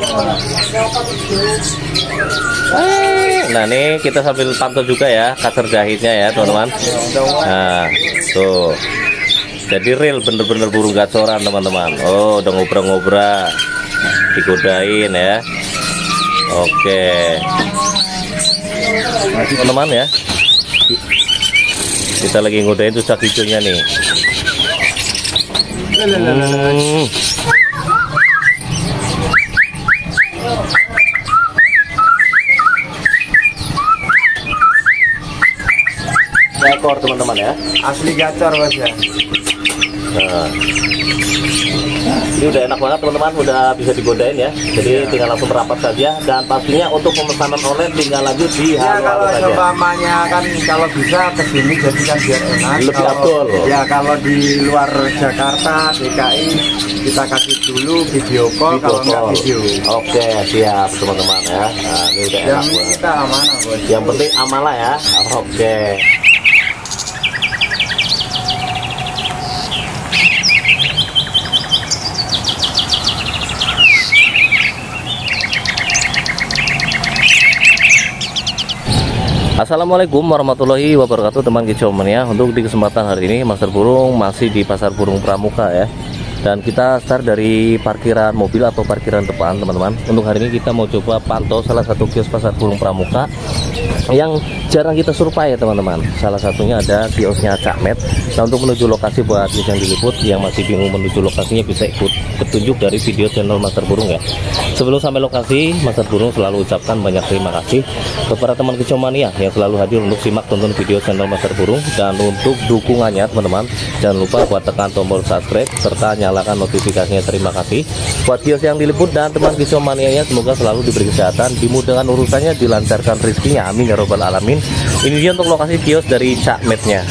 Nah nih kita sambil pantau juga ya kasar jahitnya ya teman-teman. Nah tuh, jadi real bener-bener burung gacoran teman-teman. Oh udah ngobrol-ngobrol, digodain ya. Oke teman-teman ya, kita lagi ngodain tuh sak hijaunya nih. Gacor teman-teman ya, asli gacor bos ya. Nah, ini udah enak banget teman-teman, udah bisa digodain ya. Jadi tinggal langsung merapat saja, dan pastinya untuk pemesanan online tinggal lanjut di Ya kalau saja. seumpamanya kan kalau bisa kesini jadikan biar enak. Lebih afdol. Ya kalau di luar Jakarta, DKI kita kasih dulu video call, kalau nggak video. Oke siap teman-teman ya. Nah, ini udah enak Yang banget. kita amanah bos. Yang penting amalah ya. Oke. Assalamualaikum warahmatullahi wabarakatuh teman kicau mania. Untuk di kesempatan hari ini Master Burung masih di Pasar Burung Pramuka ya. Dan kita start dari parkiran mobil atau parkiran depan teman-teman. Untuk hari ini kita mau coba pantau salah satu kios Pasar Burung Pramuka yang jarang kita survei ya teman-teman. Salah satunya ada kiosnya Cakmet. Nah untuk menuju lokasi buat kios yang diliput yang masih bingung menuju lokasinya bisa ikut petunjuk dari video channel Master Burung ya. Sebelum sampai lokasi, Master Burung selalu ucapkan banyak terima kasih kepada teman kicau mania yang selalu hadir untuk simak tonton video channel Master Burung. Dan untuk dukungannya teman-teman, jangan lupa buat tekan tombol subscribe serta nyalakan notifikasinya. Terima kasih buat kios yang diliput dan teman kicau manianya, semoga selalu diberi kesehatan, dimudahkan urusannya, dilancarkan rezekinya, amin ya robbal alamin. Ini dia untuk lokasi kios dari Cakmetnya.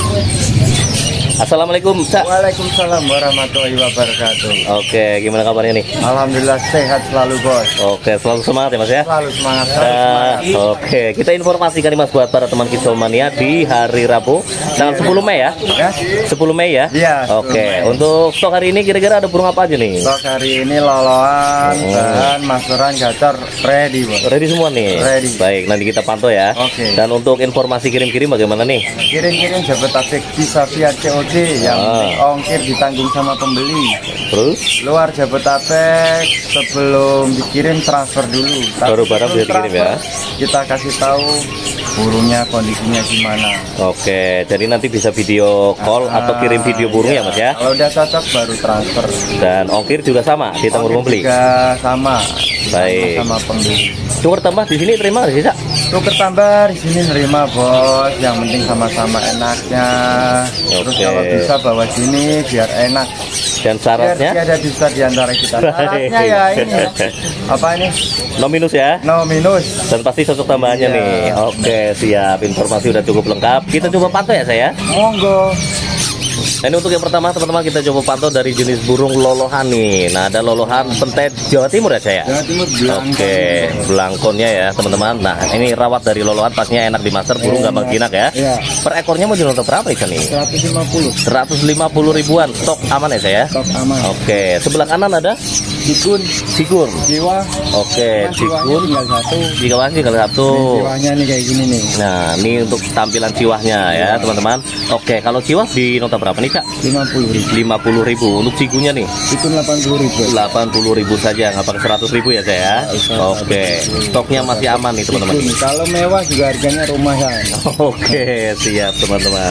Assalamualaikum Cak. Waalaikumsalam warahmatullahi wabarakatuh. Oke, gimana kabarnya nih? Alhamdulillah sehat selalu bos. Oke, selalu semangat ya Mas ya. Selalu semangat. Selalu semangat. Oke, kita informasikan nih Mas buat para teman kicau mania di hari Rabu tanggal 10 Mei ya. Ya? 10 Mei ya? Iya. Oke, untuk stok hari ini kira-kira ada burung apa aja nih? Stok hari ini loloan, bahan, masteran, gacor, ready bos. Ready semua nih? Ready. Baik, nanti kita pantau ya. Oke. Dan untuk informasi kirim-kirim bagaimana nih? Kirim-kirim Jabodetabek bisa via COD yang ongkir ditanggung sama pembeli. Terus? Luar Jabodetabek sebelum dikirim transfer dulu. Baru barang bisa dikirim ya? Kita kasih tahu burungnya kondisinya gimana. Oke, jadi nanti bisa video call atau kirim video burung ya Mas ya? Kalau udah cocok baru transfer. Dan ongkir juga sama, ditanggung pembeli? Juga sama. Baik. Sama pembeli. Tuker tambah di sini terima nggak sih Cak? Tuker tambah di sini nerima bos. Yang penting sama-sama enaknya. Terus Oke. kalau bisa bawa sini biar enak. Dan syaratnya? Biar ada dusta di antara kita. Syaratnya ya ini. Apa ini? No minus ya? No minus. Dan pasti cocok tambahannya Iya. nih. Oke siap, informasi udah cukup lengkap. Kita coba pantau ya saya. Monggo. Nah, ini untuk yang pertama teman-teman, kita coba pantau dari jenis burung lolohan nih. Nah ada lolohan pentet Jawa Timur ya saya. Jawa Timur belangkon. Oke, belangkonnya ya teman-teman. Nah ini rawat dari lolohan, pastinya enak di master, burung gampang jinak ya. Iya. Per ekornya mau jual berapa ikan nih? 150. 150 ribuan. Stok aman ya saya? Stok aman. Oke, sebelah kanan ada Sikun, Sigun. jiwa. Oke, Sigun. Tinggal satu. Jiwa tinggal satu. Jiwanya nih kayak gini nih. Nah, ini untuk tampilan ciwahnya ya, teman-teman. Oke, kalau ciwah di nota berapa nih, Kak? 50.000. 50.000. Untuk cigunya nih? Sikun 80.000. 80.000 saja, nggak pakai 100.000 ya, saya? Oke, stoknya masih aman nih, teman-teman. Sikun. Kalau mewah juga harganya rumahan. Oke, siap, teman-teman.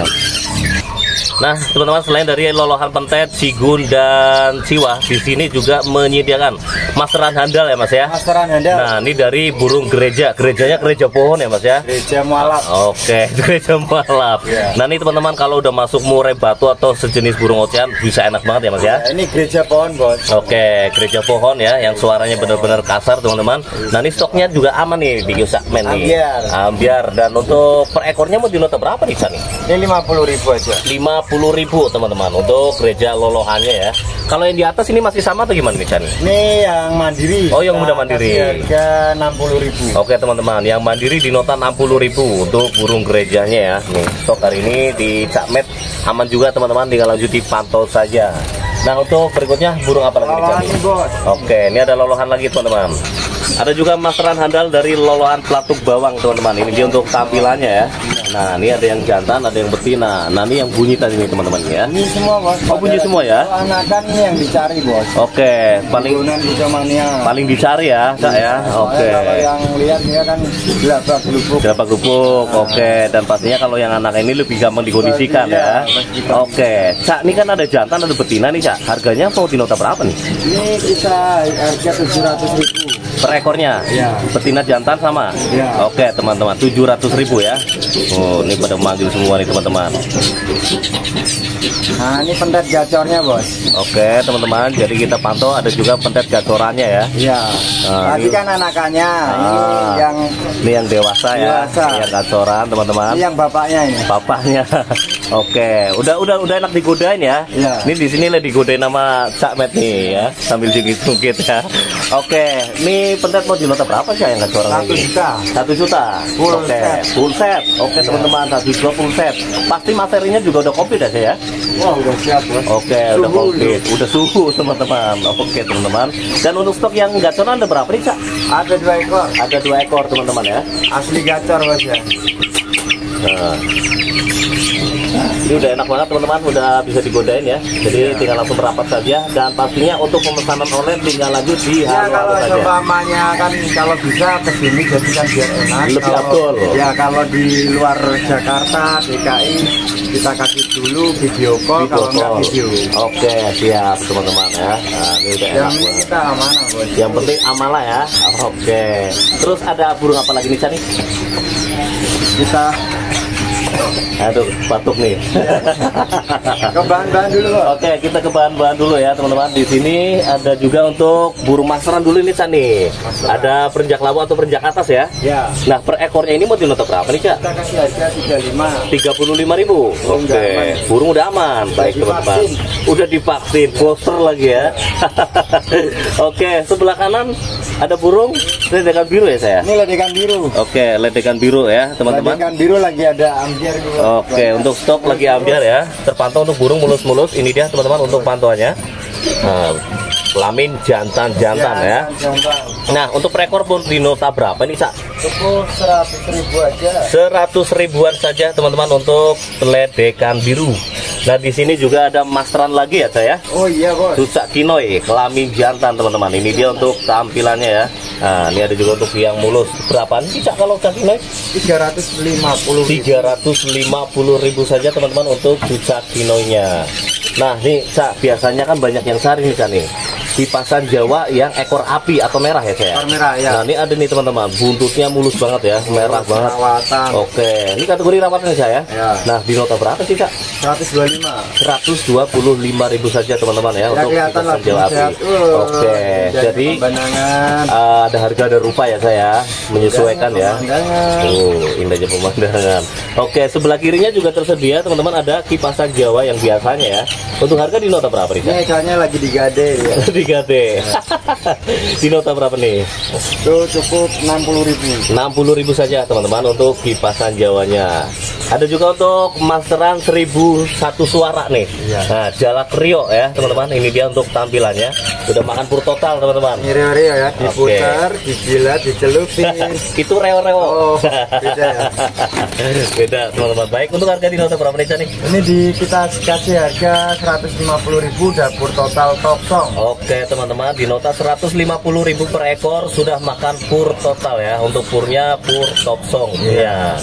Nah, teman-teman, selain dari lolohan pentet, sigun dan ciwah, di sini juga menyediakan masteran handal ya, Mas ya. Masteran handal. Nah, ini dari burung gereja. Gerejanya gereja pohon ya, Mas ya. Gereja mualaf. Oke, gereja mualaf. Ya. Nah, ini teman-teman kalau udah masuk murai batu atau sejenis burung ocehan bisa enak banget ya, Mas ya. Nah, ini gereja pohon, bos. Oke, gereja pohon ya, yang suaranya benar-benar kasar, teman-teman. Nah, ini stoknya juga aman nih di Yusakmen nih. Ambiar. Dan untuk per ekornya mau di nota berapa nih, San? Ini 50.000 aja. 50.000 teman-teman untuk gereja lolohannya ya. Kalau yang di atas ini masih sama atau gimana nih, Chan? Ini yang mandiri. Oh, yang udah mandiri. Harga 60.000. Oke teman-teman, yang mandiri di nota 60.000 untuk burung gerejanya ya. Nih, stok hari ini di Cakmet aman juga teman-teman, tinggal lanjut dipantau saja. Nah, untuk berikutnya burung apa lagi nih, Lolohan Cak? nih, Bos. Oke, ini ada lolohan lagi teman-teman. Ada juga masteran handal dari lolohan pelatuk bawang teman-teman. Ini dia untuk tampilannya ya. Nah, ini ada yang jantan, ada yang betina. Nah, ini yang bunyi tadi nih teman-teman ya. Ini semua, Bos. Oh, bunyi semua ya? Anakan ini yang dicari, Bos. Oke, Kebunan kicomania. paling dicari ya, Cak ya. Oke. Kalau yang lihat dia kan gelabak gelubuk. Berapa gubuk? Oke, dan pastinya kalau yang anak ini lebih gampang dikondisikan ya. Oke, Cak, ini kan ada jantan, ada betina nih, Cak. Harganya mau di nota berapa nih? Ini kita harga 700.000 Per ekornya? Ya. Betina jantan sama? Ya. Oke, teman-teman, 700.000 ya. Oh, ini pada manggil semua nih teman-teman. Nah, ini pendet gacornya, Bos. Oke, teman-teman, jadi kita pantau ada juga pentet gacorannya ya. Iya. Nah, Tadi ini- kan anakannya. Ini yang dewasa ya, Dewasa. ini yang gacoran teman-teman. Ini yang bapaknya ini. Bapaknya. Oke, udah enak digodain ya. Iya. Ini di sini lah digodain sama Cak Met nih ya, sambil jungkit-jungkit ya. Oke, ini pentet mau di nota berapa sih yang gacoran 1 ini? juta. 1 juta. Full Oke, set. full set. Oke, teman-teman, 1 juta full set. Pasti materinya juga udah komplit ya, ya? Wah, udah siap, Bos. Oke, udah Suhu komplit. Udah suhu, teman-teman. Oke, teman-teman. Dan untuk stok yang gacoran ada berapa nih, Cak? Ada 2 ekor. Ada 2 ekor, teman-teman ya. Asli gacor, Bos ya. Nah, ini udah enak banget teman-teman, udah bisa digodain ya. Jadi tinggal langsung merapat saja. Dan pastinya untuk pemesanan online tinggal lanjut di Ya, halo kalau saja. seumpamanya kan kalau bisa ke sini jadi kan biar enak. Lebih Kalau- afdol. Ya, kalau di luar Jakarta, DKI kita kasih dulu video call, kalau nggak call. video. Oke, siap teman-teman ya. Nah, ini udah Yang enak ini banget. kita amanah, Bos. Yang penting amalah ya. Oke. Terus ada burung apa lagi nih, Cak nih? Kita Aduh, batuk nih. ke bahan-bahan dulu, Bos. Oke, kita ke bahan-bahan dulu ya teman-teman. Di sini ada juga untuk burung masteran dulu ini, Cak nih. Ada perenjak labu atau perenjak atas ya. Ya, Nah, per ekornya ini mau di nota berapa nih, Cak? kita kasih harga 35. 35.000. Burung udah Oke, aman. burung udah aman. Baik teman-teman. Udah divaksin, poster lagi ya. Oke, sebelah kanan ada burung ledekan biru ya saya. Ini ledekan biru. Oke, ledekan biru ya teman-teman. Ledekan biru lagi ada ambiar juga. Oke, untuk stok lagi ambiar ya. Terpantau untuk burung mulus-mulus. Ini dia teman-teman untuk pantauannya. Nah, kelamin jantan-jantan ya. Jantan. Nah, untuk per ekor pun di nota berapa nih, Cak? Cukup 100.000 aja. 100 ribuan saja teman-teman untuk ledekan biru. Nah, di sini juga ada masteran lagi ya, saya. Oh iya, Bos. Cucak kinoy, kelamin jantan teman-teman. Ini dia untuk tampilannya ya. Nah, ini ada juga untuk yang mulus. Berapaan sih, Cak, kalau cucak kinoy? 350.000. 350.000 saja teman-teman untuk cucak kinoynya. Nah, nih, Cak, biasanya kan banyak yang cari nih, Cak nih. Kipasan Jawa yang ekor api atau merah ya, saya. Ekor merah, ya. Nah, ini ada nih teman-teman, buntutnya mulus banget ya, merah banget. Perawatan. Oke, ini kategori rawatan ya, saya. Ya. Nah, di nota berapa sih, Cak? 125. 125.000 saja teman-teman ya, Ya, untuk kelihatan kipasan lah Jawa api. sehat. Oke, jadi pemandangan. ada harga ada rupa ya, saya menyesuaikan ya. Pemandangan. Indahnya pemandangan. Oke, sebelah kirinya juga tersedia teman-teman, ada kipasan Jawa yang biasanya ya. Untuk harga di nota berapa nih, Cak? Ini ekornya lagi digade ya. 3D. Di nota berapa nih? Itu cukup 60.000. 60.000 saja teman-teman untuk kipasan Jawanya. Ada juga untuk masteran 1001 suara nih. Iya. Nah, Jalak Rio ya teman-teman. Ini dia untuk tampilannya. Udah makan pur total teman-teman. Ini reo-reo ya, diputar, dijilat, dicelupin. Itu reo-reo. Oh, beda ya. Beda teman-teman. Baik, untuk harga di nota berapa nih, Cak nih? Ini kita kasih harga 150.000 dapur total toksong. Oke teman-teman, di nota 150.000 per ekor sudah makan pur total ya. Untuk purnya pur toksong. Ya.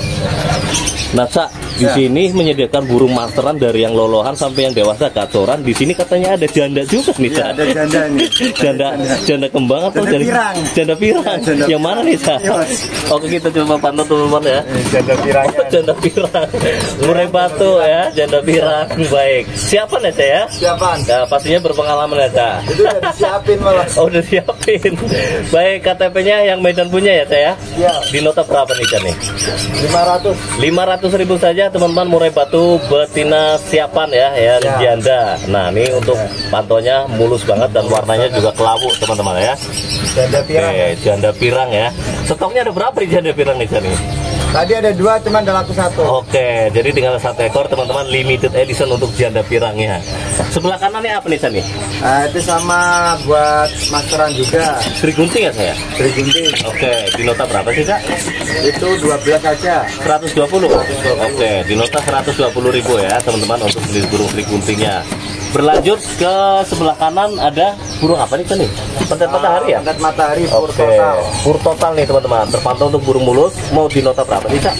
Nah, Cak, di Ya. sini menyediakan burung masteran dari yang lolohan sampai yang dewasa gacoran. Di sini katanya ada janda juga nih, Cak. Iya, ada janda nih. Janda kembang atau Janda pirang. Janda pirang. Janda Yang mana nih, Cak? Iya, Mas. Oke, kita coba pantau teman-teman ya. Janda pirangnya. Oh, janda pirang. Murai batu ya, janda pirang. Baik. Siapa nih, Cak ya? Siapaan? Nah, pastinya berpengalaman ya, Cak. Itu udah disiapin malah. Oh, udah siapin. Baik, KTP-nya yang Medan punya ya, saya? Iya. Di nota berapa nih, Cak nih? 500. 500.000 saja teman-teman, murai batu betina siapan ya, yang Ya. janda. Nah, ini untuk pantaunya mulus banget dan warnanya juga kelabu teman-teman ya. Janda pirang. Oke, janda pirang ya. Stoknya ada berapa nih janda pirang nih, Cak nih? Tadi ada 2, cuman ada laku 1. Oke, jadi tinggal 1 ekor teman-teman, limited edition untuk janda pirangnya. Sebelah kanan ini apa nih San nih? Itu sama buat masteran juga. Sri Gunting ya saya? Sri Gunting. Oke, di nota berapa sih Kak? Itu 12 aja. 120. Oke, di nota 120.000 ya teman-teman untuk beli burung Sri Guntingnya. Berlanjut ke sebelah kanan ada burung apa nih San nih? Pentet matahari ya? Pentet matahari pur Oke, total. pur total nih teman-teman. Terpantau untuk burung mulus. Mau di nota berapa sih Kak?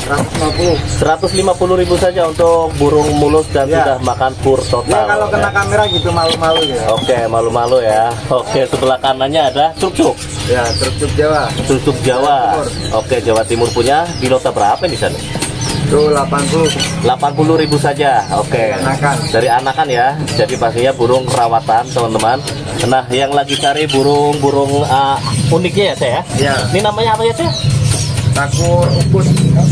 150.000 saja untuk burung mulus dan Ya. sudah makan pur total. Ya kalau kena kamera gitu malu-malu ya. Oke, malu-malu ya. Oke, sebelah kanannya ada truk-truk. Ya, truk Jawa. Truk Jawa. Timur. Oke, Jawa Timur punya di nota berapa di sana? Itu 80. 80.000 saja. Oke. Dari anakan. Dari anakan ya. Jadi pastinya burung rawatan, teman-teman. Nah, yang lagi cari burung-burung uniknya ya, saya. Ya. Ini namanya apa ya, saya? Takur ukut.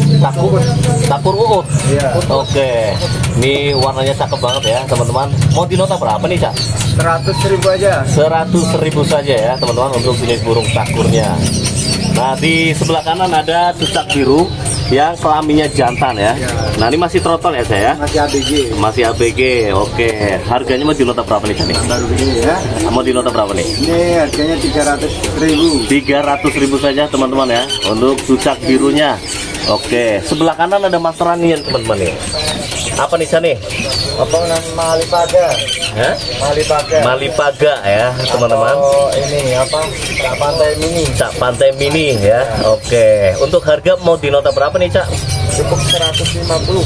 Takur uut. Iya. Oke. Ini warnanya cakep banget ya, teman-teman. Mau di nota berapa nih, Cak? 100.000 aja. 100.000 saja ya, teman-teman, untuk jenis burung takurnya. Nah, di sebelah kanan ada cucak biru yang kelaminnya jantan ya. Ya. Nah, ini masih trotol ya, saya. Masih ABG. Masih ABG. Oke. Harganya mau di nota berapa nih, Cak? Baru ini ya. Mau di nota berapa nih? Ini harganya 300.000. 300.000 saja teman-teman ya untuk cucak birunya. Oke, sebelah kanan ada masteranian teman-teman nih. Apa nih San nih? Apa namanya Malipaga? Hah? Malipaga. Malipaga ya teman-teman. Oh, ini apa? Cak Pantai Mini. Cak Pantai Mini ya. Oke, untuk harga mau di nota berapa nih Cak? Cukup 150.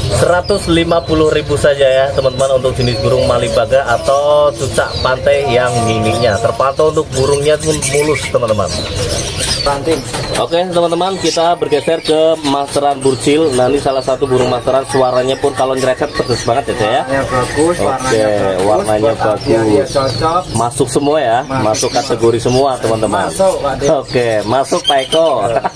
150.000 saja ya teman-teman untuk jenis burung Malipaga atau cucak pantai yang mininya. Terpantau untuk burungnya pun mulus teman-teman. Ranting. Oke teman-teman, kita bergeser ke masteran burcil. Nah, ini salah satu burung masteran, suaranya pun kalau ngereset pedes banget ya saya. Warnanya bagus, Oke, warnanya buat Asia bagus. dia cocok. Masuk semua ya, masuk kategori semua teman-teman. Masuk, Pak De. Oke, masuk Pak Eko.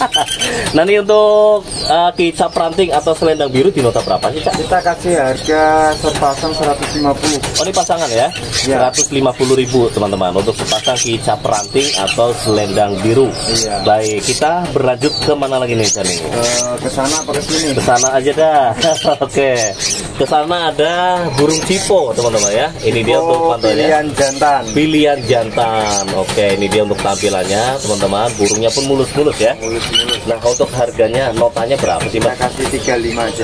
Nah, ini untuk kicap ranting atau selendang biru di nota berapa sih Cak? Kita kasih harga sepasang 150. Oh, ini pasangan ya? Ya. 150.000 teman-teman untuk sepasang kicap ranting atau selendang biru. Iya. Baik, kita berlanjut ke mana lagi nih Cak? Ke sana apa ke sini? Ke sana aja dah. Oke. Ke sana ada burung cipo, teman-teman ya. Ini dia untuk pantainya. Pilihan jantan. Pilihan jantan. Oke, ini dia untuk tampilannya, teman-teman. Burungnya pun mulus-mulus ya. Mulus-mulus. Nah, untuk harganya notanya berapa sih, Kita Mas? kasih 35 aja.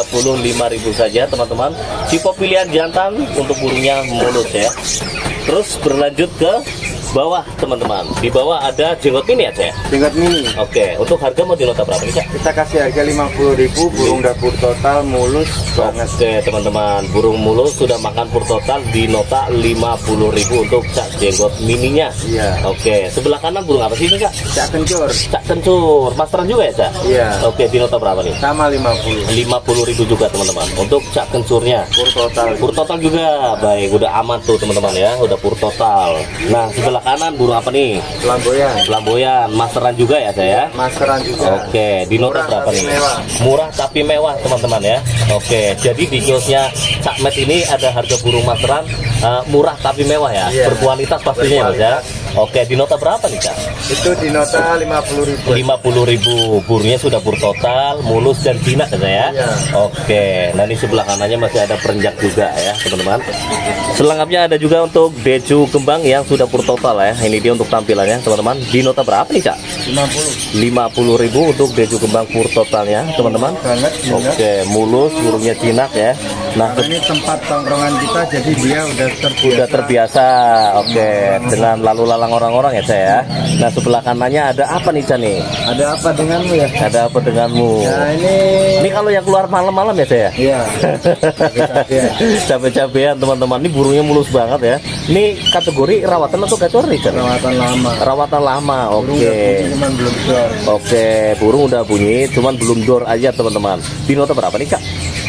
35.000 saja, teman-teman. Cipo pilihan jantan untuk burungnya mulus ya. Terus berlanjut ke bawah, teman-teman. Di bawah ada jenggot mini ya, saya. Tingkat mini. Oke, untuk harga mau di nota berapa nih, Cak? Kita kasih harga 50.000, burung dapur total mulus banget. Oke teman-teman, burung mulus sudah makan pur total di nota 50.000 untuk cak jenggot mininya. Iya. Oke, sebelah kanan burung apa sih ini Cak? Cak kencur. Cak kencur, masteran juga ya Cak? Iya. Oke, di nota berapa nih? Sama 50. 50.000 juga teman-teman untuk cak kencurnya. Pur total. Pur total juga, baik, udah aman tuh teman-teman ya, udah pur total. Nah, sebelah kanan burung apa nih? Flamboyan. Flamboyan, masteran juga ya saya? Masteran juga. Oke, di nota Murah berapa tapi nih? mewah. Murah tapi mewah teman-teman ya. Oke, jadi di kiosnya Cak Met ini ada harga burung masteran murah tapi mewah ya. Iya. Berkualitas pastinya Mas ya. Oke, di nota berapa nih Cak? Itu di nota 50.000. 50.000. Burungnya sudah pur total, mulus dan jinak ya saya. Iya. Oke, nah ini sebelah kanannya masih ada perenjak juga ya teman-teman. Selengkapnya ada juga untuk deju kembang yang sudah pur total ya. Ini dia untuk tampilannya teman-teman. Di nota berapa nih Cak? 50. 50.000 untuk deju kembang pur totalnya teman-teman. Banget, jinak. Oke, mulus, burungnya jinak ya. Nah, Karena ini tempat tongkrongan kita, jadi dia udah terbiasa. udah terbiasa. Oke, dengan lalu lalang orang-orang ya saya. Nah, sebelah kanannya ada apa nih Cak nih? Ada apa denganmu ya? Ada apa denganmu? Nah ini. Ini kalau yang keluar malam-malam ya saya. Iya. Cabai-cabean. Cabe-cabean teman-teman, ini burungnya mulus banget ya. Ini kategori rawatan atau gacor nih Cak? Perawatan lama. Rawatan lama. Burung Oke. udah bunyi, cuman belum dor. Oke, burung udah bunyi, cuman belum dor aja teman-teman. Di nota berapa nih Kak?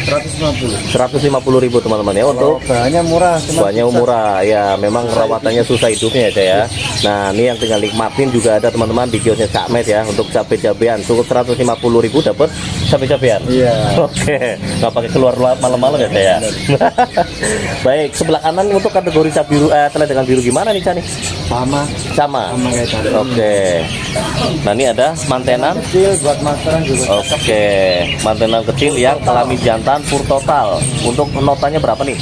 150.000 teman-teman ya. Untuk bahannya murah, bahannya murah ya, memang perawatannya susah hidupnya ya Cak ya. Nah ini yang tinggal nikmatin juga ada teman-teman di kiosnya Cak Met ya, untuk cabai-cabean cukup 150.000 dapat cabai-cabean. Iya. Oke, nggak pakai keluar malam-malam ya Cak ya. Baik, sebelah kanan untuk kategori cabai biru, dengan biru gimana nih Cak nih? Sama kayak tadi. Oke. Nah ini ada mantenan kecil buat masteran juga. Oke, mantenan kecil yang kelamin jantan pur total. Untuk notanya berapa nih?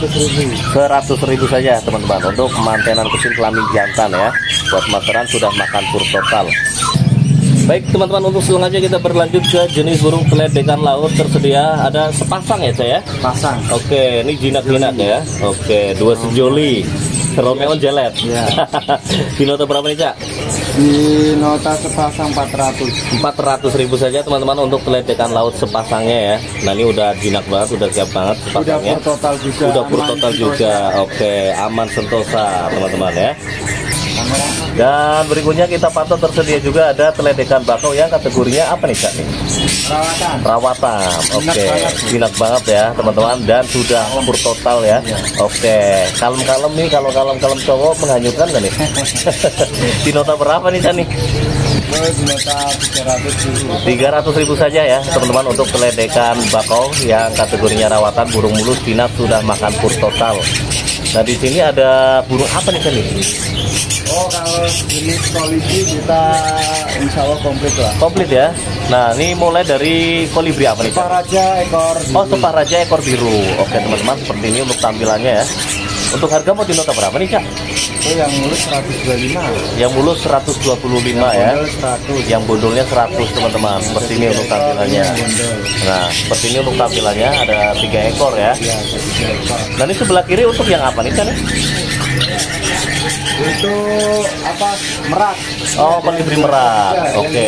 100.000 saja teman-teman untuk mantenan kecil kelamin jantan ya. Buat masteran sudah makan pur total. Baik teman-teman, untuk selanjutnya kita berlanjut ke jenis burung keledekan laut. Tersedia ada sepasang ya saya? Pasang. Oke, ini jinak-jinak ya. Oke, 2 sejoli. Romeo Jelet. Ya. Di nota berapa nih Cak? Di nota sepasang 400.000 saja teman-teman untuk keledekan laut sepasangnya ya. Nah ini udah jinak banget, udah siap banget sepasangnya. Udah pur total juga. Udah pur total juga. Oke, aman sentosa teman-teman ya. Dan berikutnya kita pantau tersedia juga ada teledekan bakau yang kategorinya apa nih Cak? Perawatan. Oke, jinak banget ya teman-teman, dan sudah pur total ya. Oke, kalem-kalem nih, kalau kalem-kalem cowok menghanyutkan kan nih. Di nota berapa nih Cak nih? Di nota 300.000 saja ya teman-teman untuk teledekan bakau yang kategorinya rawatan, burung mulus jinak sudah makan pur total. Nah di sini ada burung apa nih Cak nih? Oh, kalau jenis kolibri kita insya Allah komplit lah. Komplit ya. Nah ini mulai dari kolibri apa nih? Separaja ekor biru. Oh, separaja ekor biru. Oke teman-teman, seperti ini untuk tampilannya ya. Untuk harga mau di nota berapa nih Cak? Oh, yang mulus 125. Yang mulus 125 ya. 100. Yang bondolnya 100 teman-teman. Seperti ini untuk tampilannya. Nah seperti ini untuk tampilannya, ada 3 ekor ya. Iya, 3 ekor. Nah ini sebelah kiri untuk yang apa nih Cak? Itu apa? Merak. Oh, kolibri merak. Oke.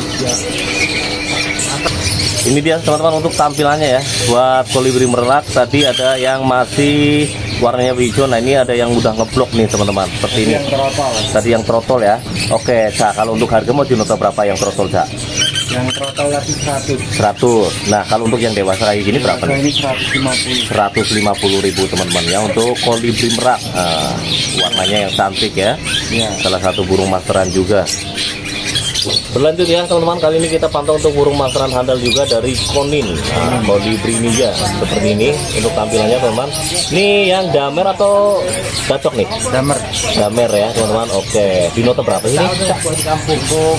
Ini dia teman-teman untuk tampilannya ya. Buat kolibri merak tadi ada yang masih warnanya hijau. Nah ini ada yang udah ngeblok nih teman-teman. Seperti ini. Tadi yang trotol ya. Oke, Cak, kalau untuk harga mau di nota berapa yang trotol Cak? Yang trotol lagi 100. Nah kalau untuk yang dewasa kayak gini berapa nih? Ini 150.000 teman-teman ya untuk kolibri merak. Warnanya yang cantik ya. Salah satu burung masteran juga. Berlanjut ya teman-teman, kali ini kita pantau untuk burung masteran handal juga dari Konin. Kolibri ninja seperti ini untuk tampilannya teman-teman. Ini yang damer atau gacok nih? Damer ya teman-teman. Oke, di nota berapa sih ini? Untuk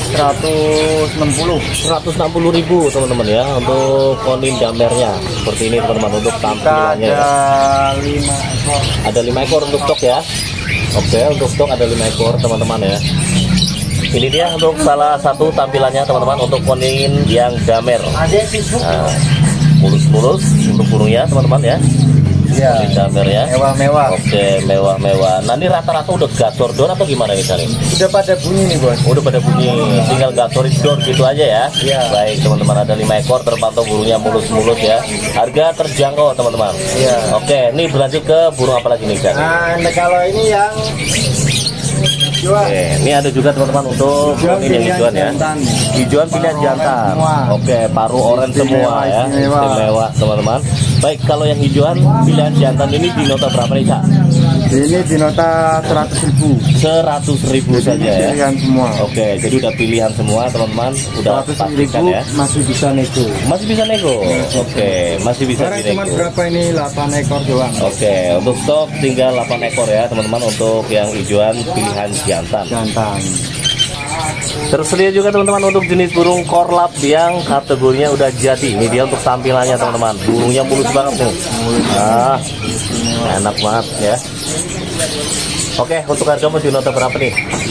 160.000 teman-teman ya untuk Konin damernya. Seperti ini teman-teman untuk tampilannya. Ada 5 ekor untuk stok ya. Oke, untuk stok ada 5 ekor teman-teman ya. Ini dia untuk salah satu tampilannya teman-teman untuk Konin yang damer. Mulus-mulus untuk burungnya teman-teman ya. Iya, damer ya. Mewah-mewah. Oke, mewah-mewah. Nah ini rata-rata udah gasor door atau gimana nih Cari? Udah pada bunyi nih Bos. Udah pada bunyi, tinggal gasorin door gitu aja ya. Iya. Baik teman-teman, ada 5 ekor terpantau burungnya mulus-mulus ya. Harga terjangkau teman-teman. Iya. Oke, ini berlanjut ke burung apa lagi nih Cari? Nah kalau ini yang Oke, ini ada juga teman-teman untuk ini yang hijauan ya. Hijauan pilihan jantan. Oke, paru orange semua ya. Istimewa teman-teman. Baik, kalau yang hijauan pilihan jantan ini di nota berapa nih Cak? Ini di nota 100.000. 100.000 saja ya. Pilihan semua. Oke, jadi udah pilihan semua teman-teman. Udah pastikan ya. Masih bisa nego. Masih bisa nego. Oke, masih bisa dinego. Cuma dinego. berapa ini? 8 ekor doang. Oke, untuk stok tinggal 8 ekor ya teman-teman untuk yang hijauan pilihan jantan. Tersedia juga teman-teman untuk jenis burung korlap yang kategorinya udah jadi. Ini dia untuk tampilannya teman-teman. Burungnya mulus banget nih. Enak banget ya. Oke, untuk harga mau di nota berapa nih?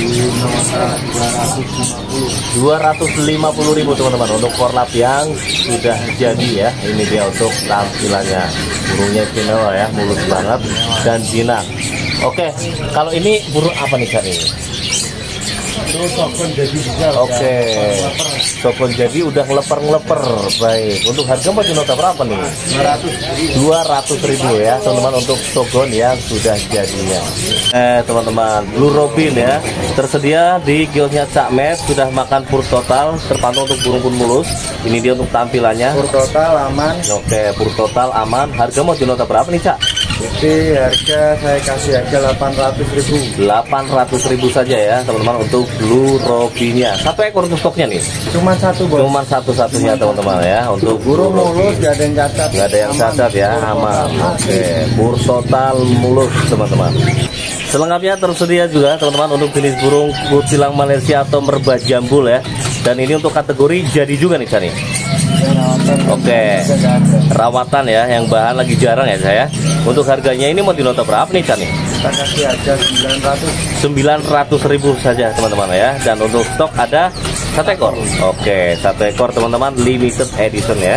250.000 teman-teman untuk korlap yang sudah jadi ya. Ini dia untuk tampilannya. Burungnya istimewa ya, mulus banget dan jinak. Oke, kalau ini burung apa nih Kak ini? Terus sokon jadi juga. Oke. Sokon jadi udah ngeleper-ngeleper. Baik. Untuk harga mau dinota berapa nih? 200.000 ya, teman-teman, untuk sokon yang sudah jadinya. Teman-teman, Blue Robin ya, tersedia di kiosnya Cak Met, sudah makan pur total, terpantau untuk burung pun mulus. Ini dia untuk tampilannya. Pur total aman. Oke, pur total aman. Harga mau dinota berapa nih, Cak? Jadi harga saya kasih harga 800.000. 800.000 saja ya, teman-teman, untuk Blue Robinnya. Satu ekor untuk stoknya nih. Cuman satu, Bos. Cuman satu-satunya, teman-teman ya, untuk Burung mulus, gak ada yang cacat. nggak ada yang cacat ya, aman. Oke, pur total mulus, teman-teman. Selengkapnya tersedia juga, teman-teman, untuk jenis burung kutilang Malaysia atau merbah jambul ya. Dan ini untuk kategori jadi juga nih, Cani. Oke, rawatan ya, yang bahan lagi jarang ya saya. Untuk harganya ini mau dinota berapa nih, Cani? Kita kasih harga 900.000 saja, teman-teman ya. Dan untuk stok ada satu ekor. Oke, satu ekor, teman-teman, limited edition ya.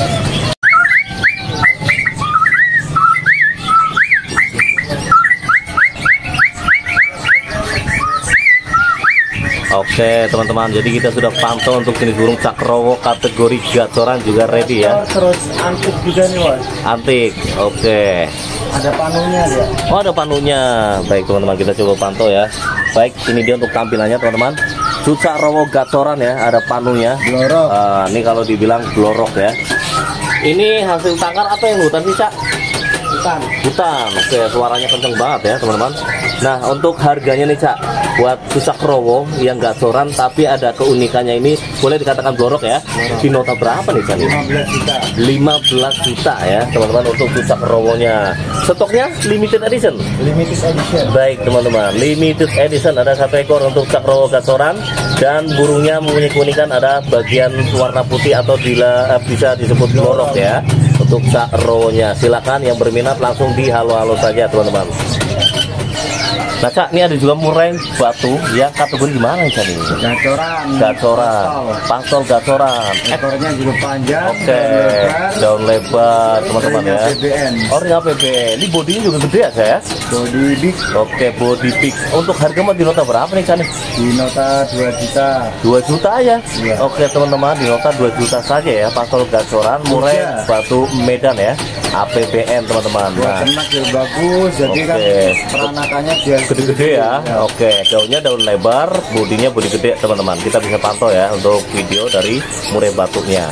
Oke, teman-teman, jadi kita sudah pantau untuk jenis burung cakrowo kategori gacoran juga ready ya. Terus antik juga nih, Bos. Antik. Oke. Ada panunya dia. Oh, ada panunya. Baik, teman-teman, kita coba pantau ya. Baik, ini dia untuk tampilannya, teman-teman. Cakrowo gacoran ya, ada panunya. Blorok. Ini kalau dibilang blorok ya. Ini hasil tangkar apa yang hutan sih, Cak? Hutan. Oke, suaranya kenceng banget ya, teman-teman. Nah, untuk harganya nih, Cak, buat cakrowo yang gacoran tapi ada keunikannya ini, boleh dikatakan blorok ya. Di nota berapa nih, Cak? 15 juta. 15 juta ya, teman-teman, untuk cakrowonya. Stoknya limited edition. Limited edition. Baik, teman-teman, limited edition, ada satu ekor untuk cakrowo gacoran dan burungnya mempunyai keunikan, ada bagian warna putih atau bisa disebut blorok ya. Untuk cakrowonya, silakan yang berminat langsung di halo-halo saja, teman-teman. Nah, Cak, ini ada juga murai batu yang kategori gimana nih, Cak? Gacoran, pastol gacoran. Ekornya juga panjang. Oke, daun lebar, teman-teman ya. Oh, ring APBN. Ini bodinya juga gede ya, saya? Body big. Oke, body big. Untuk harga mau di nota berapa nih, Cak? Di nota 2 juta. 2 juta aja. Iya. Oke, teman-teman, di nota 2 juta saja ya. Pastol gacoran, murai batu Medan ya. APBN, teman-teman. Buat ternak juga bagus. Jadi kan peranakannya dia gede-gede ya. Oke, daunnya daun lebar, bodinya bodi gede, teman-teman. Kita bisa pantau ya untuk video dari murai batunya.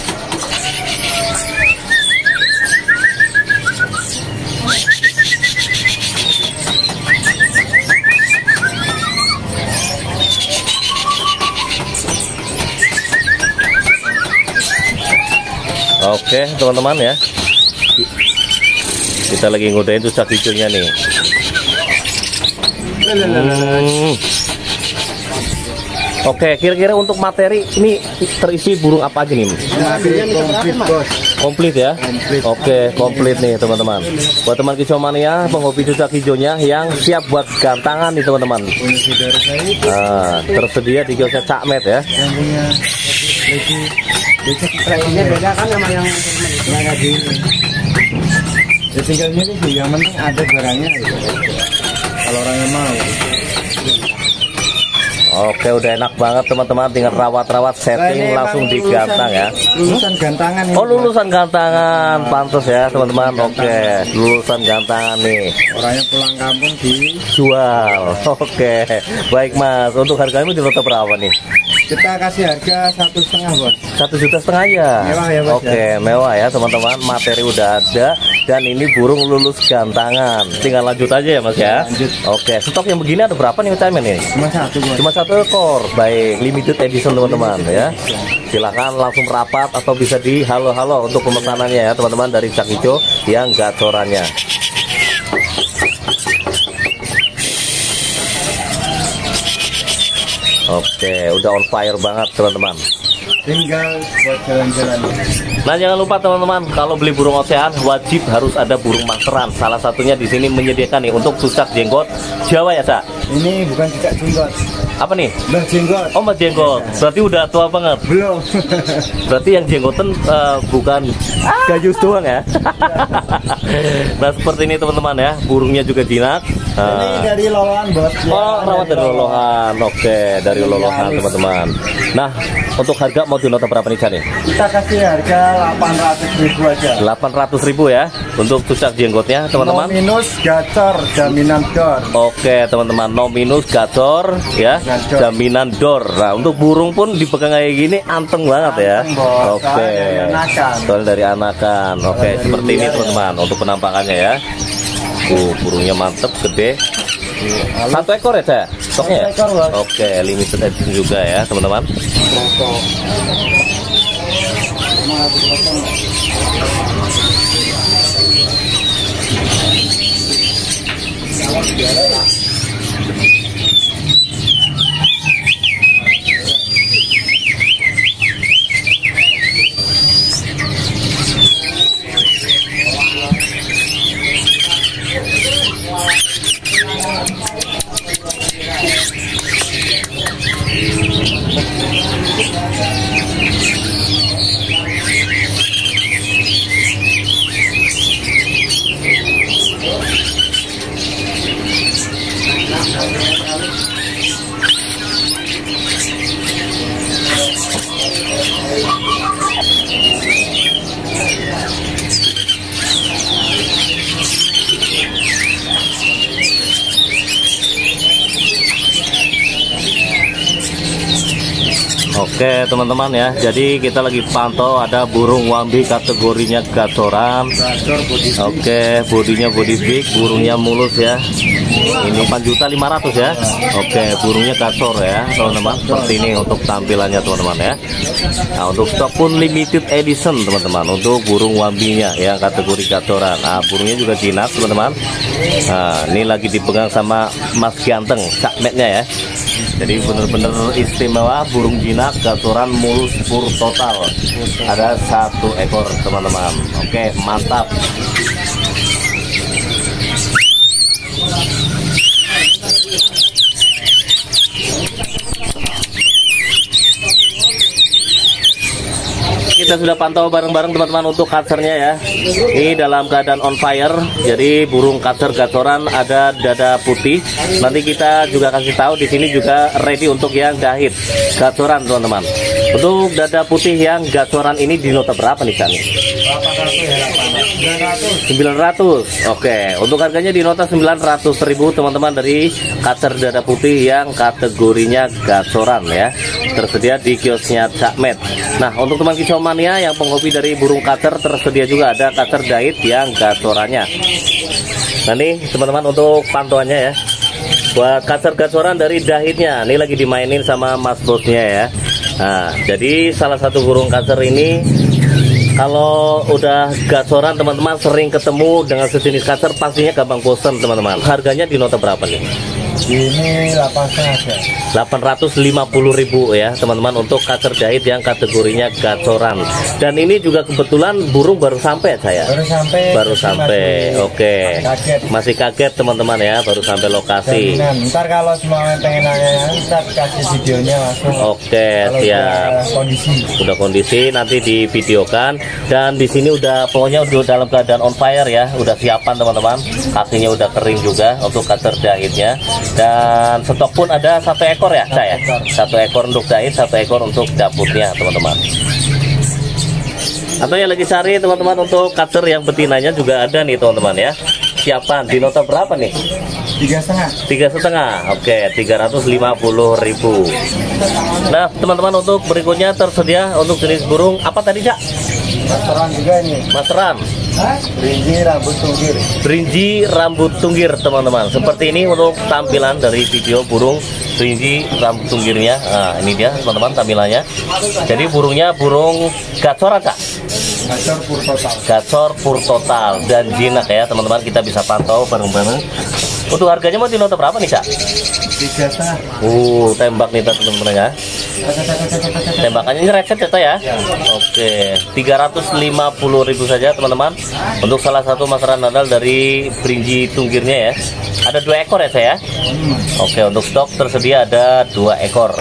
Oke, teman-teman ya. Kita lagi ngodain cucak hijaunya nih. Oke, kira-kira untuk materi ini terisi burung apa aja nih? komplit, Bos. Komplit ya? Oke, komplit nih, teman-teman. Buat teman kicomania, penghobi cucak hijaunya yang siap buat gantangan nih, teman-teman. Nah, tersedia di kiosnya Cak Met ya. Yang punya lainnya beda kan sama yang ada di. Ya tinggal ini sih, yang penting ada barangnya gitu. Kalau orangnya mau. Oke, udah enak banget, teman-teman, tinggal rawat-rawat setting langsung digantang ya. Lulusan gantangan ini. Oh, lulusan gantangan, pantas ya, teman-teman. Oke, lulusan gantangan nih. Orangnya pulang kampung dijual. Oke, baik Mas. Untuk harganya di nota berapa nih? Kita kasih harga 1,5, Bos. 1,5 juta ya. Mewah ya, Bos. Oke, mewah ya, teman-teman. Materi udah ada dan ini burung lulus gantangan. Tinggal lanjut aja ya, Mas ya. Lanjut. Oke, stok yang begini ada berapa nih, Ucamen nih? Cuma satu, Bos. Cuma satu ekor. Baik, limited edition, teman-teman ya. Silakan langsung rapat atau bisa di halo-halo untuk pemesanannya ya, teman-teman, dari Cak Ijo yang gacorannya. Oke, udah on fire banget, teman-teman. Tinggal buat jalan-jalan. Nah, jangan lupa, teman-teman, kalau beli burung ocehan wajib harus ada burung masteran. Salah satunya di sini menyediakan nih untuk cucak jenggot Jawa ya, Sa? Ini bukan cucak jenggot. Apa nih? Mbah Jenggot. Oh, Mbah Jenggot. Berarti udah tua banget. Belum. Berarti yang jenggotan bukan gayus doang ya. Nah, seperti ini teman-teman ya. Burungnya juga jinak. Ini dari lolohan, Bos. Oh, rawat dari lolohan. Oke, dari lolohan teman-teman. Nah, untuk harga mau di nota berapa nih, Cak nih? Kita kasih harga 800.000 aja. 800.000 ya untuk cucak jenggotnya, teman-teman. No minus gacor, jaminan dor. Oke, teman-teman, no minus gacor ya, jaminan dor. Nah, untuk burung pun dipegang kayak gini anteng banget ya. Oke. Soal dari anakan. Oke, seperti ini teman-teman untuk penampakannya ya. Burungnya mantep, gede. Satu ekor ya, saya? Stoknya ya? Oke, limited edition juga ya, teman-teman. Oke teman-teman ya, jadi kita lagi pantau ada burung wambi kategorinya gacoran. Oke, bodinya body big, burungnya mulus ya. Ini 4.500.000 ya. Oke, burungnya gacor ya teman-teman. Seperti ini untuk tampilannya teman-teman ya. Nah, untuk stok pun limited edition teman-teman untuk burung wambinya yang kategori gacoran. Nah, burungnya juga jinak teman-teman. Nah, ini lagi dipegang sama Mas Ganteng, cakmetnya ya. Jadi bener-bener istimewa, burung jinak gacoran mulus pur total. Ada 1 ekor teman-teman. Oke, mantap. Kita sudah pantau bareng-bareng teman-teman untuk kacernya ya. Ini dalam keadaan on fire. Jadi burung kacer gacoran ada dada putih. Nanti kita juga kasih tahu di sini juga ready untuk yang gahit gacoran teman-teman. Untuk dada putih yang gacoran ini di nota berapa nih Cak? 900. Oke, untuk harganya di nota 900.000 teman-teman dari kacer dada putih yang kategorinya gacoran ya. Tersedia di kiosnya Cakmet. Nah, untuk teman kicau mania yang penghobi dari burung kacer, tersedia juga ada kacer dait yang gacorannya. Nah nih teman-teman untuk pantauannya ya. Buat kacer gacoran dari dahitnya, ini lagi dimainin sama mas bosnya ya. Nah, jadi salah satu burung kacer ini kalau udah gacoran teman-teman sering ketemu dengan sejenis kacer pastinya gampang bosan teman-teman. Harganya di nota berapa nih? Ini 850.000 ya teman-teman untuk kacer dahit yang kategorinya gacoran. Dan ini juga kebetulan burung baru sampai saya. Baru sampai. Oke. Masih kaget teman-teman ya, baru sampai lokasi. Ntar kalau semua pengen nanya, ntar kasih videonya langsung. Oke, siap. Udah kondisi nanti divideokan. Dan di sini udah pokoknya udah dalam keadaan on fire ya, udah siapan teman-teman. Kakinya udah kering juga untuk kacer dahitnya. Dan stok pun ada 1 ekor ya saya. 1 ekor untuk dahit, 1 ekor untuk dapurnya teman-teman. Atau yang lagi cari teman-teman untuk kacer yang betinanya juga ada nih teman-teman ya. Siapan di nota berapa nih? 3,5. Oke, 350.000. Nah teman-teman untuk berikutnya tersedia untuk jenis burung apa tadi Cak? Masteran juga ini. Masteran. Berinji rambut tunggir. Berinji rambut tunggir teman-teman. Seperti ini untuk tampilan dari video burung berinji rambut tunggirnya. Nah ini dia teman-teman tampilannya. Jadi burungnya burung gacoran Cak. Gacor pur total. Gacor pur total dan jinak ya teman-teman, kita bisa pantau bareng-bareng. Untuk harganya mau di nota berapa nih Cak? 3 sah. Tembak nih teman-teman ya. Tembakannya ini recet ya. Oke, 350.000 saja teman-teman. Untuk salah satu masaran handal dari Berinji Tunggirnya ya. Ada 2 ekor ya saya. Oke, untuk stok tersedia ada 2 ekor.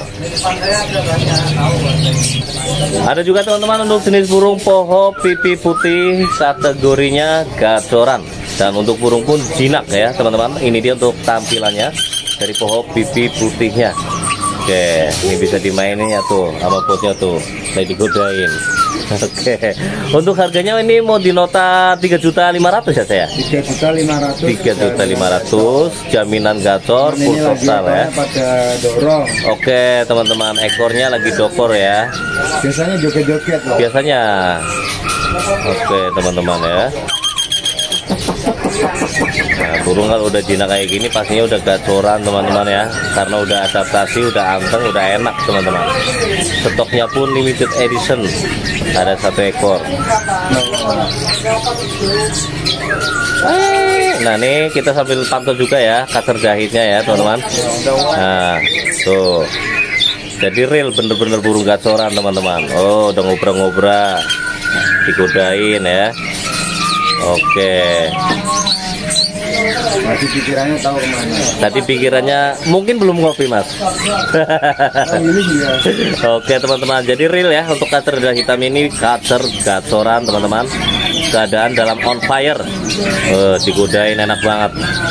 Ada juga teman-teman untuk jenis burung poho pipi putih, kategorinya gacoran. Dan untuk burung pun jinak ya teman-teman. Ini dia untuk tampilannya dari poho pipi putihnya. Oke, ini bisa dimainin ya tuh sama botnya tuh, saya digodain. Oke, untuk harganya ini mau di nota 3.500.000 ya saya? 3.500.000. 3.500.000, jaminan gacor, full total ya. Pada dorong. Oke teman-teman, ekornya lagi dokor ya. Biasanya joget-joget loh. Biasanya. Oke teman-teman ya. Nah, burung kalau udah jinak kayak gini pastinya udah gacoran teman-teman ya, karena udah adaptasi, udah anteng, udah enak teman-teman. Stoknya pun limited edition, ada 1 ekor. Nah nih kita sambil pantau juga ya kasar jahitnya ya teman-teman. Nah tuh, jadi real bener-bener burung gacoran teman-teman. Udah ngobra-ngobra, digodain ya. Oke. Tadi pikirannya tahu kemana. Tadi pikirannya mungkin belum ngopi mas. Oke teman-teman, jadi real ya untuk kacer darah hitam ini, kacer gacoran teman-teman. Keadaan dalam on fire. Digodain enak banget.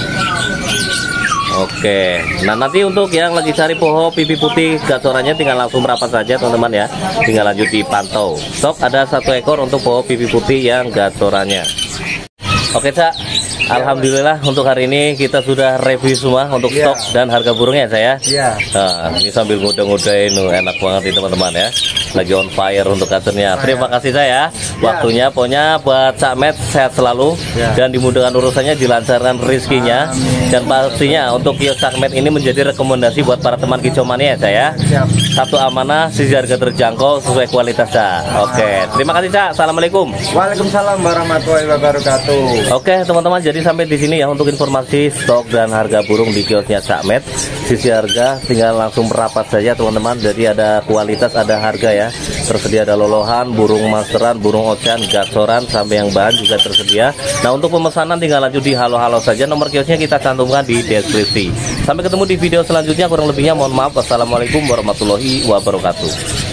Oke, nah nanti untuk yang lagi cari poho pipi putih gacorannya tinggal langsung merapat saja teman-teman ya. Tinggal lanjut dipantau. Stok ada 1 ekor untuk poho pipi putih yang gacorannya. Oke Cak, alhamdulillah untuk hari ini kita sudah review semua untuk stok dan harga burungnya saya. Iya. Nah, ini sambil ngoda-ngodain, enak banget nih teman-teman ya. Lagi on fire untuk kacernya. Terima kasih saya. Waktunya pokoknya buat Cak Met sehat selalu dan dimudahkan urusannya, dilancarkan rezekinya. Dan pastinya untuk kios Cak Met ini menjadi rekomendasi buat para teman kicau mania ya saya. Satu amanah, sisi harga terjangkau sesuai kualitas Cak. Oke, terima kasih Cak. Assalamualaikum. Waalaikumsalam warahmatullahi wabarakatuh. Oke teman-teman, jadi sampai di sini ya untuk informasi stok dan harga burung di kiosnya Cak Met. Sisi harga tinggal langsung merapat saja teman-teman. Jadi ada kualitas, ada harga ya. Tersedia ada lolohan, burung masteran, burung ocean, gacoran, sampai yang bahan juga tersedia. Nah untuk pemesanan tinggal lanjut di halo-halo saja. Nomor kiosnya kita cantumkan di deskripsi. Sampai ketemu di video selanjutnya. Kurang lebihnya mohon maaf. Wassalamualaikum warahmatullahi wabarakatuh.